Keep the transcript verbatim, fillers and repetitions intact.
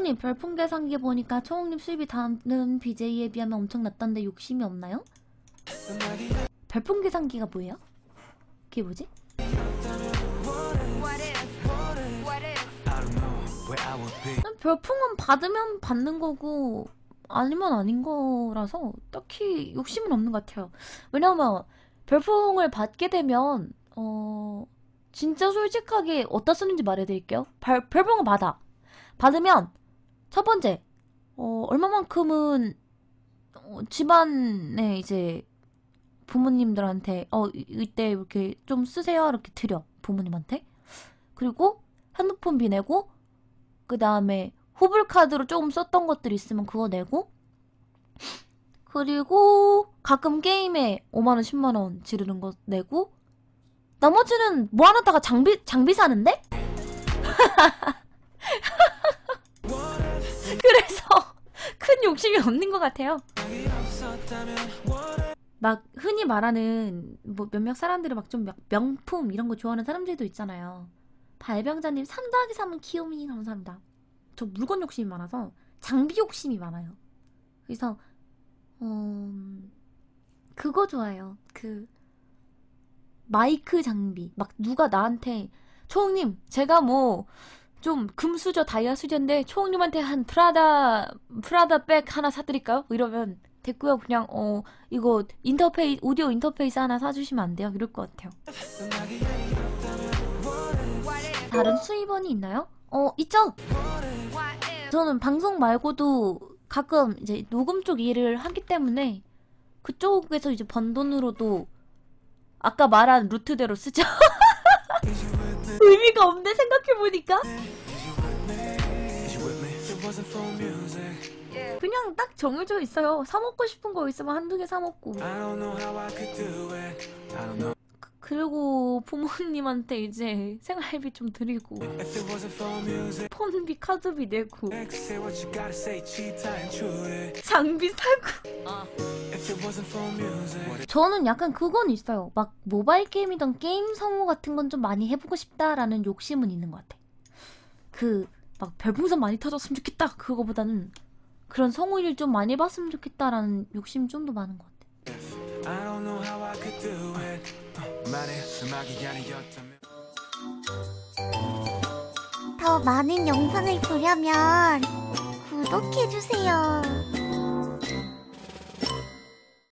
초홍님 별풍 계산기 보니까 초홍님 수입이 다른 비제이에 비하면 엄청 낮던데 욕심이 없나요? 별풍 계산기가 뭐예요? 그게 뭐지? 별풍은 받으면 받는 거고 아니면 아닌 거라서 딱히 욕심은 없는 것 같아요. 왜냐면 별풍을 받게 되면 어 진짜 솔직하게 어디다 쓰는지 말해드릴게요. 별, 별풍을 받아. 받으면 첫 번째 어 얼마만큼은 어, 집안에 이제 부모님들한테 어 이- 이때 이렇게 좀 쓰세요 이렇게 드려 부모님한테. 그리고 핸드폰비 내고 그 다음에 후불카드로 조금 썼던 것들 있으면 그거 내고 그리고 가끔 게임에 오만원 십만원 지르는 거 내고 나머지는 모아놨다가 장비 장비 사는데? 그래서 큰 욕심이 없는 것 같아요. 막 흔히 말하는 뭐 몇몇 사람들은 막 좀 명품 이런 거 좋아하는 사람들도 있잖아요. 발병자님 삼 더하기 삼은 키오미 감사합니다. 저 물건 욕심이 많아서 장비 욕심이 많아요. 그래서 어... 그거 좋아해요. 그 마이크 장비. 막 누가 나한테 초홍님 제가 뭐 좀 금수저 다이아 수저인데 초홍님한테 한 프라다 프라다 백 하나 사드릴까요? 이러면 됐고요. 그냥 어 이거 인터페이스 오디오 인터페이스 하나 사주시면 안 돼요? 이럴 것 같아요. 다른 수입원이 있나요? 어 있죠. 저는 방송 말고도 가끔 이제 녹음 쪽 일을 하기 때문에 그쪽에서 이제 번 돈으로도 아까 말한 루트대로 쓰죠. 의미가 없네 생각해보니까. 그냥 딱 정해져 있어요. 사 먹고 싶은 거 있으면 한두 개 사 먹고. 그, 그리고 부모님한테 이제 생활비 좀 드리고 폰비 카드비 내고 장비 사고. 저는 약간 그건 있어요. 막 모바일 게임이던 게임 성우 같은 건 좀 많이 해보고 싶다라는 욕심은 있는 것 같아. 그 막 별풍선 많이 터졌으면 좋겠다 그거보다는 그런 성우 일 좀 많이 봤으면 좋겠다라는 욕심이 좀 더 많은 것 같아. 더 많은 영상을 보려면 구독해주세요.